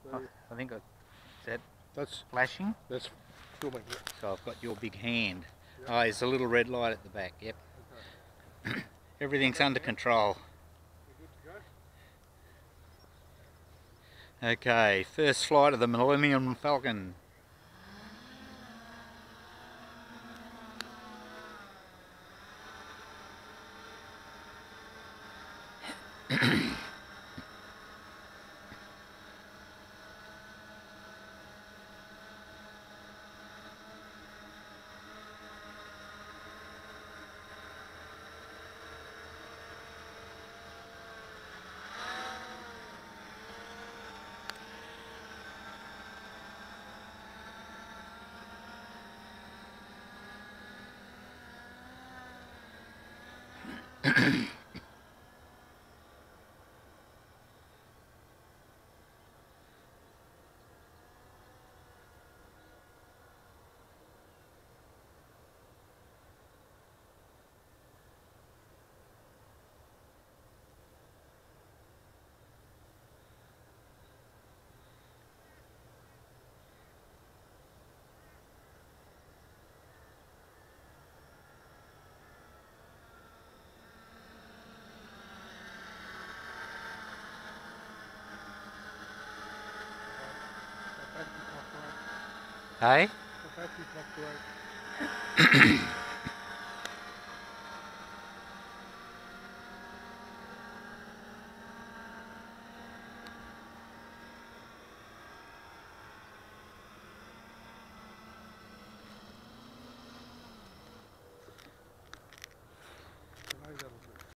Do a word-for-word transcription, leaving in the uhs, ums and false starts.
I, I think I, is that that's flashing? That's filming. Yeah. So I've got your big hand. Yep. Oh, there's a little red light at the back. Yep. Okay. Everything's Okay, under yeah. control. We're good to go. Okay, first flight of the Millennium Falcon. Hey? The battery's not great.